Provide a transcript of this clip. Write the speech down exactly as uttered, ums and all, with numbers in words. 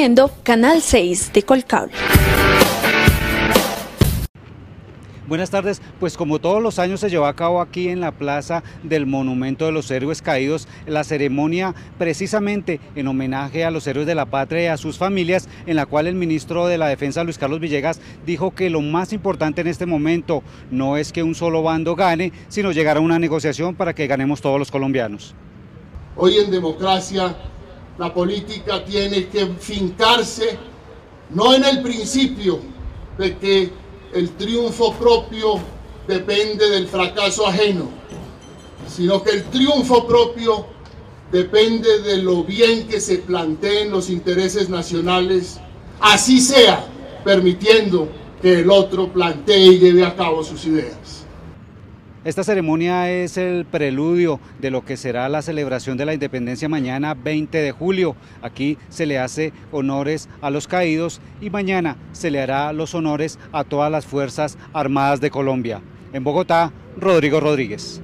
viendo Canal seis de Colcable. Buenas tardes, pues como todos los años se llevó a cabo aquí en la plaza del Monumento de los Héroes Caídos, la ceremonia precisamente en homenaje a los héroes de la patria y a sus familias, en la cual el ministro de la Defensa, Luis Carlos Villegas, dijo que lo más importante en este momento no es que un solo bando gane, sino llegar a una negociación para que ganemos todos los colombianos. Hoy en democracia la política tiene que fincarse no en el principio de que el triunfo propio depende del fracaso ajeno, sino que el triunfo propio depende de lo bien que se planteen los intereses nacionales, así sea permitiendo que el otro plantee y lleve a cabo sus ideas. Esta ceremonia es el preludio de lo que será la celebración de la independencia mañana veinte de julio. Aquí se le hace honores a los caídos y mañana se le hará los honores a todas las Fuerzas Armadas de Colombia. En Bogotá, Rodrigo Rodríguez.